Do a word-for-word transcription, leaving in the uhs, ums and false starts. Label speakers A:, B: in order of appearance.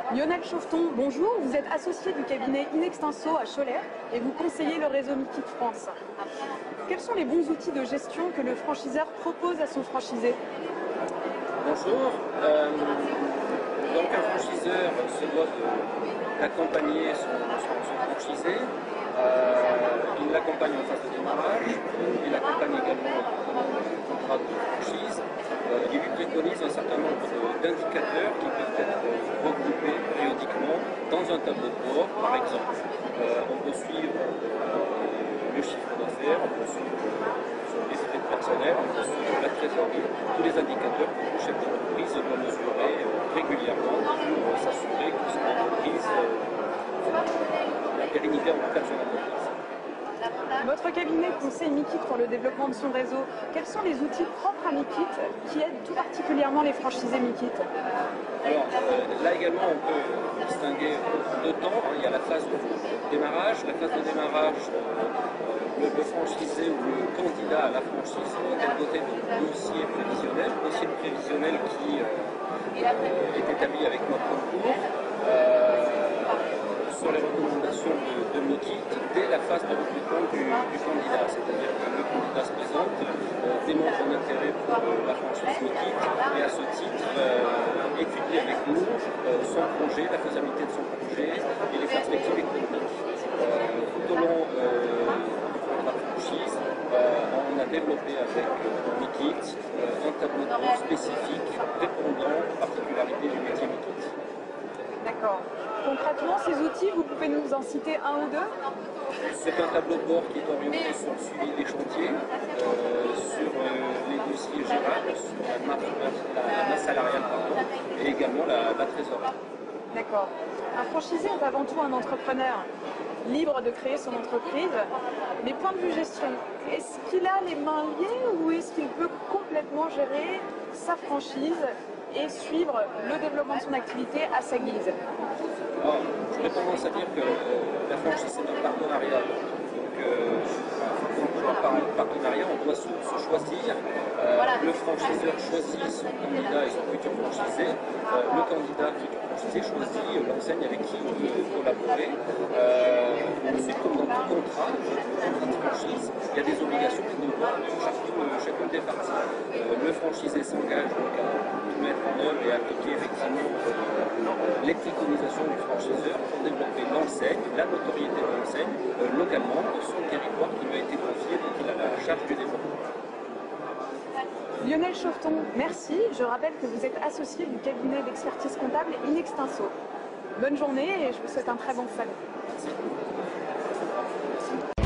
A: Lionel Chauveton, bonjour. Vous êtes associé du cabinet Inextinso à Cholet et vous conseillez le réseau Mikit France. Quels sont les bons outils de gestion que le franchiseur propose à son franchisé?
B: Bonjour. Euh, donc un franchiseur se doit d'accompagner son, son, son franchisé. Euh, il l'accompagne en phase de démarrage, il l'accompagne également en contrat de franchise. Euh, il lui préconise un certain nombre d'indicateurs qui peuvent être regroupés périodiquement dans un tableau de bord, par exemple. Euh, on peut suivre euh, le chiffre d'affaires, on peut suivre les frais de personnel, on peut suivre la trésorerie, tous les indicateurs que le chef d'entreprise doit mesurer régulièrement pour s'assurer que son entreprise, la pérennité en tout cas de son entreprise.
A: Votre cabinet conseille Mikit pour le développement de son réseau. Quels sont les outils propres à Mikit qui aident tout particulièrement les franchisés Mikit?
B: Alors euh, là également on peut distinguer deux temps. Il y a la phase de démarrage. La phase de démarrage, euh, le, le franchisé ou le candidat à la franchise est doté de dossier prévisionnel, dossier prévisionnel qui euh, est établi avec notre concours. Euh, sur les recommandations de, de Mikit dès la phase de recrutement du, du candidat. C'est-à-dire que le candidat se présente, euh, démontre un intérêt pour euh, la franchise Mikit et à ce titre euh, étudie avec nous euh, son projet, la faisabilité de son projet et les perspectives économiques. Euh, tout au long euh, du contrat de franchise, euh, on a développé avec euh, Mikit euh, un tableau de bord spécifique répondant aux particularités du métier Mikit.
A: D'accord. Concrètement, ces outils, vous pouvez nous en citer un ou deux?
B: C'est un tableau de bord qui est orienté sur le suivi des chantiers, euh, sur euh, les dossiers gérables, sur la masse, la masse salariale pardon, et également la, la trésorerie.
A: D'accord. Un franchisé est avant tout un entrepreneur, libre de créer son entreprise. Mais point de vue gestion, est-ce qu'il a les mains liées ou est-ce qu'il peut complètement gérer sa franchise et suivre le développement de son activité à sa guise?
B: Alors, j'aurais tendance à dire que euh, la franchise c'est un partenariat. Donc, euh, quand on parle de partenariat, on doit se, se choisir. Euh, le franchiseur choisit son candidat et son futur franchisé. Euh, le candidat futur franchisé choisit l'enseigne avec qui il veut collaborer. Euh, c'est comme dans tout contrat, contrat de franchise, il y a des obligations et devoirs de chacune, chacune des parties. Euh, le franchisé s'engage donc à mettre en œuvre et appliquer effectivement euh, les préconisations du franchiseur pour développer l'enseigne, la notoriété de l'enseigne euh, localement sur le territoire qui lui a été confié, donc il a la charge du développement.
A: Lionel Chauveton, merci. Je rappelle que vous êtes associé du cabinet d'expertise comptable Inextinso. Bonne journée et je vous souhaite un très bon salon.
B: Merci.